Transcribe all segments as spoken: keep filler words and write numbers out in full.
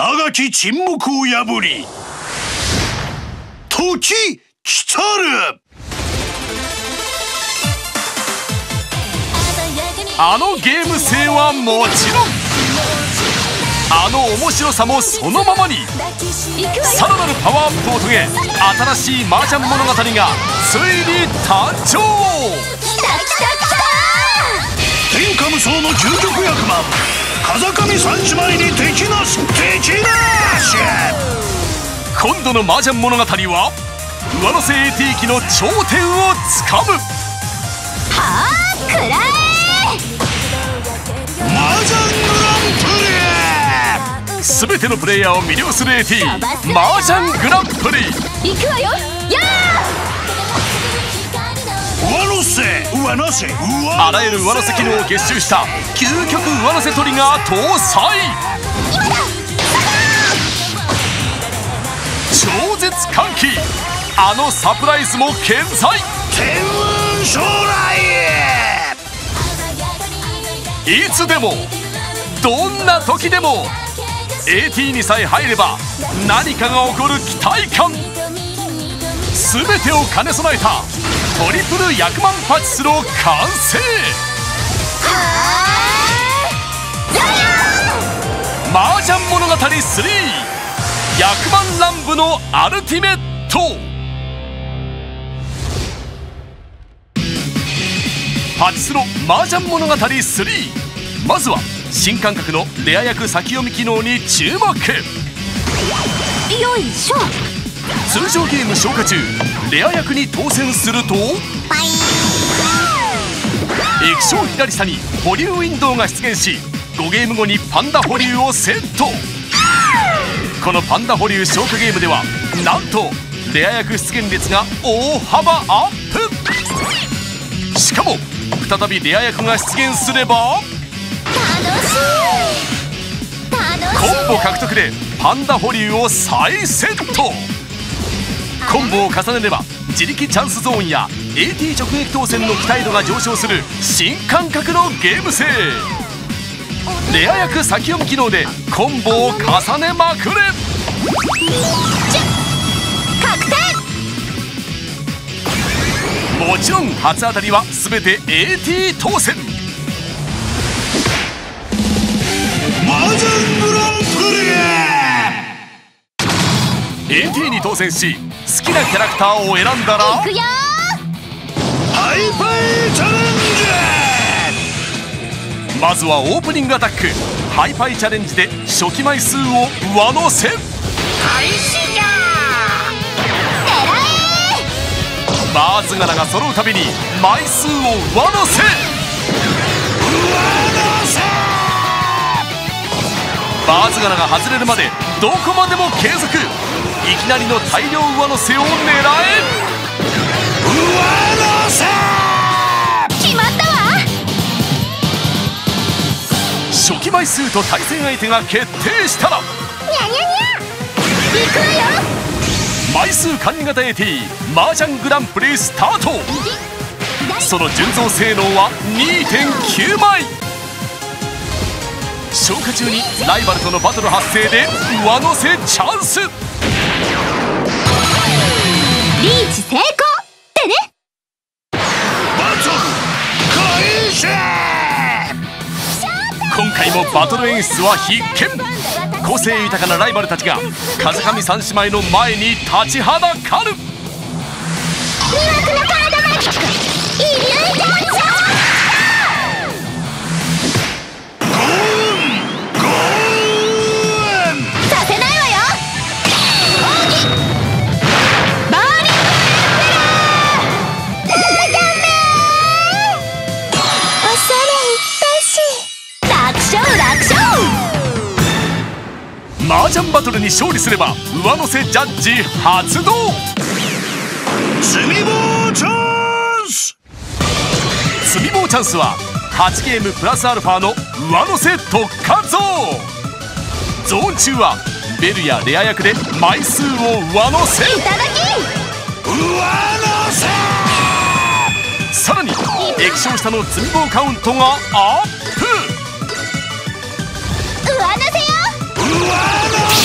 長き沈黙を破り時来たる。 あのゲーム性はもちろん、あの面白さもそのままに、さらなるパワーアップを遂げ、新しい麻雀物語がついに誕生。 天下無双の究極役満、風上三姉妹に敵なし敵なし。 今度の麻雀物語は上乗せ エーティー 機の頂点をつかむ。 はあ、くらえ麻雀グランプリ。 すべてのプレイヤーを魅了する エーティー 麻雀グランプリ。 行くわよ。や上乗せ上乗せあらゆる上乗せ機能を結集した究極上乗せトリガー搭載。超絶歓喜、あのサプライズも健在。 天文将来いつでもどんな時でも エーティー にさえ入れば何かが起こる期待感。全てを兼ね備えたトリプル役満パチスロ完成。麻雀物語スリー役満乱舞のアルティメット。パチスロ麻雀物語スリー、まずは新感覚のレア役先読み機能に注目。 よいしょ。 通常ゲーム消化中、レア役に当選すると液晶左下に保留ウィンドウが出現し、ごゲーム後にパンダ保留をセット。このパンダ保留消化ゲームではなんとレア役出現率が大幅アップ。しかも再びレア役が出現すれば楽しい楽しい。 コンボ獲得でパンダ保留を再セット。コンボを重ねれば自力チャンスゾーンや エーティー 直撃当選の期待度が上昇する新感覚のゲーム性。レア役先読み機能でコンボを重ねまくれ。 確定。 もちろん初当たりは全て エーティー 当選。 麻雀グランプリ。 エーティー に当選し好きなキャラクターを選んだら行くよ。 ハイパイチャレンジ。 まずはオープニングアタックハイパイチャレンジで初期枚数を上乗せ。 開始じゃ。 バーズ柄が揃うたびに枚数を上乗せ。バーズ柄が外れるまでどこまでも継続。いきなりの大量上乗せを狙え。 上乗せ決まったわ。 初期枚数と対戦相手が決定したらにゃにゃにゃ。行くわよ。 枚数管理型 エーティー 麻雀グランプリスタート。その純増性能は にてんきゅう 枚。消化中にライバルとのバトル発生で上乗せチャンス。 リーチ成功ってね。 バトル開始。 今回もバトル演出は必見。個性豊かなライバルたちが風上三姉妹の前に立ちはだかる。 魅惑のカードマジックイリュージョンショー。させないわよ。奥義バーリングエンペラー。ダメ恐れ入ったし。楽勝楽勝。 麻雀バトルに勝利すれば上乗せジャッジ発動。 積み棒チャンス。 積み棒チャンスははちゲームプラスアルファの上乗せ特化ゾーン。ゾーン中はベルやレア役で枚数を上乗せ。 いただき。 上乗せ。 さらに液晶下の積み棒カウントがアップ。 上乗せよ。 上乗せ。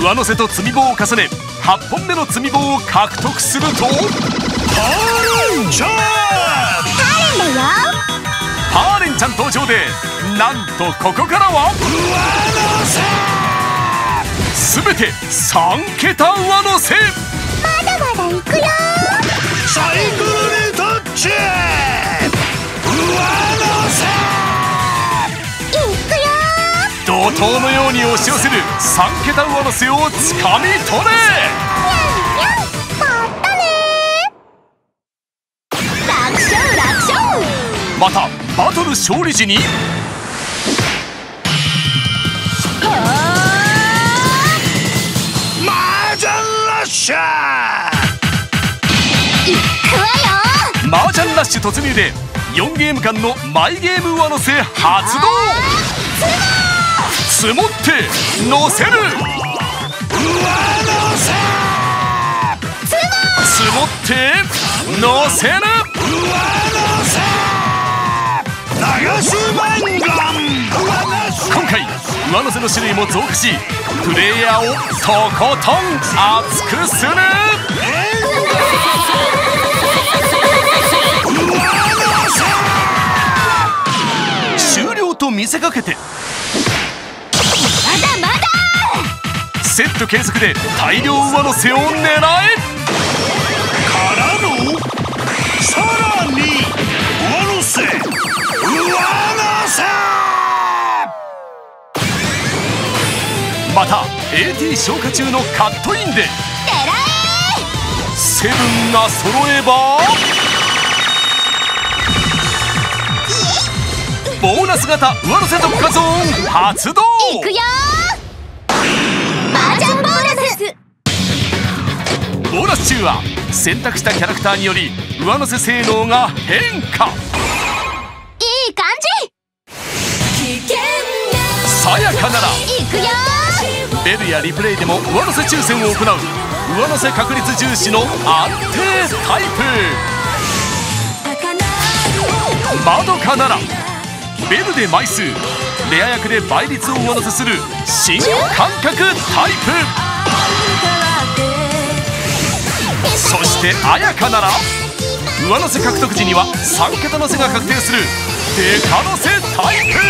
上乗せと積み棒を重ねはっぽんめの積み棒を獲得するとパーレンチャーパーレンだよ。 パーレンちゃん登場で、なんとここからは全てさんけた上乗せ。 まだまだ行くよ。 サイクルにタッチ上乗せ行くよ。 怒涛のように押し寄せるさんけた上乗せをつかみ取れ。 またね。楽勝楽勝。 またバトル勝利時にマージャンラッシャー行くわよ。 マージャンラッシュ突入でよんゲーム間のマイゲーム上乗せ発動。積もって乗せる。 上乗せ積もって乗せる。 上乗せ流すマンガン今回上乗せの種類も増加し、プレイヤーをとことん熱くする。終了と見せかけてまだまだ。 セット継続で大量上乗せを狙え。 からのさらに上乗せ上乗せまた エーティー 消化中のカットインで狙セブンが揃えばボーナス型上乗せ特化ゾーン発動。 え。行くよ。マージャンボーナス。 ボーナス中は選択したキャラクターにより上乗せ性能が変化。 いい感じ。 さやかなら行くよ。 ベルやリプレイでも上乗せ抽選を行う上乗せ確率重視の安定タイプ。まどかならベルで枚数レア役で倍率を上乗せする新感覚タイプ。そしてあやかなら上乗せ獲得時にはさんけた乗せが確定するデカ乗せタイプ。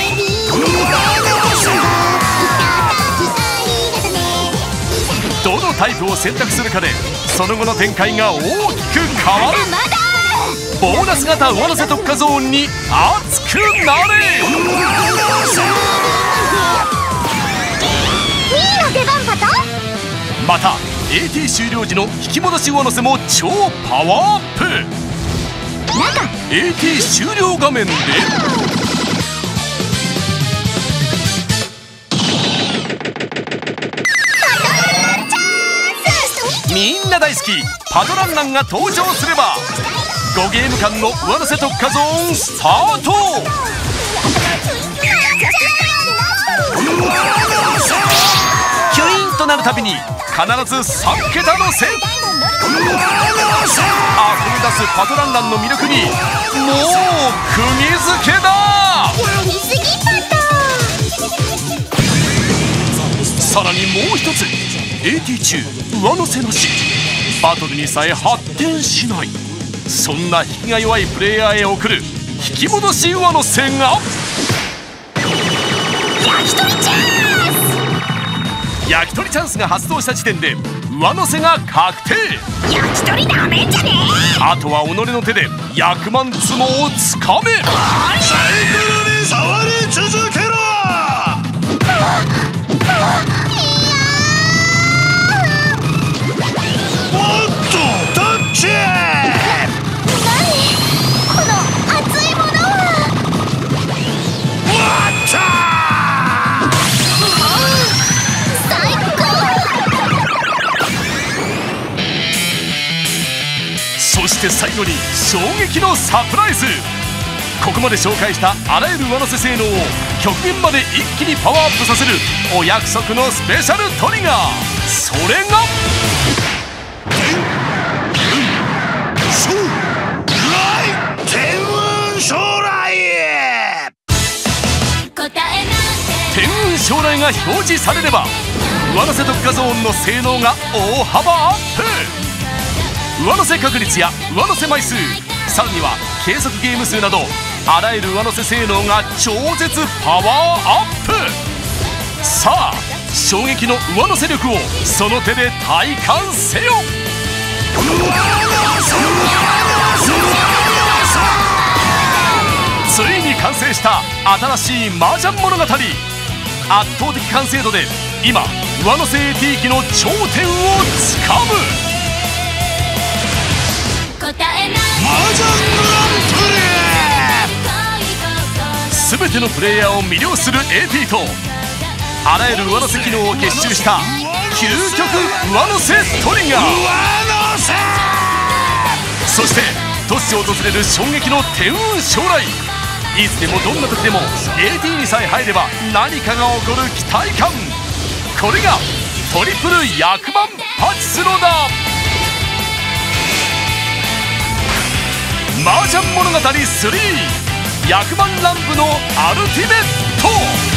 どのタイプを選択するかでその後の展開が大きく変わる。 まだ。 ボーナス型上乗せ特化ゾーンに熱くなれ。 ミーの出番パト。 また エーティー 終了時の引き戻し上乗せも超パワーアップ。 中エーティー 終了画面でみんな大好きパトランナンが登場すればごゲーム間の上乗せ特化ゾーンスタート。キュイーンとなるたびに必ずさんけた乗せ。あふれ出すパトランナンの魅力にもう釘付けだ。 やりすぎパト。 さらにもう一つ エーティー 中上乗せなしバトルにさえ発展しない、そんな引きが弱いプレイヤーへ送る引き戻し上乗せが焼き鳥チャンス。 焼き鳥チャンスが発動した時点で上乗せが確定。 焼き鳥なめんじゃねえ。 あとは己の手で役満相撲をつかめ。 サイクルに触り続けろ。もっとタッチ。 何この熱いものは。 わった最高。 そして最後に衝撃のサプライズ。ここまで紹介したあらゆる上乗せ性能を極限まで一気にパワーアップさせるお約束のスペシャルトリガー、それが天運将来。 答えなんて天運将来が表示されれば上乗せ特化ゾーンの性能が大幅アップ。上乗せ確率や上乗せ枚数、さらには継続ゲーム数など、あらゆる上乗せ性能が超絶パワーアップ。さあ衝撃の上乗せ力をその手で体感せよ。ついに完成した新しい麻雀物語。圧倒的完成度で今上乗せ エーティー 機の頂点をつかむ。 麻雀グランプリ、 全てのプレイヤーを魅了する エーティー とあらゆる上乗せ機能を結集した究極上乗せトリガー。そして突如訪れる衝撃の天運将来。いつでもどんな時でも エーティー にさえ入れば何かが起こる期待感。これがトリプル役満パチスロだ。麻雀物語スリー、役満乱舞のアルティメット。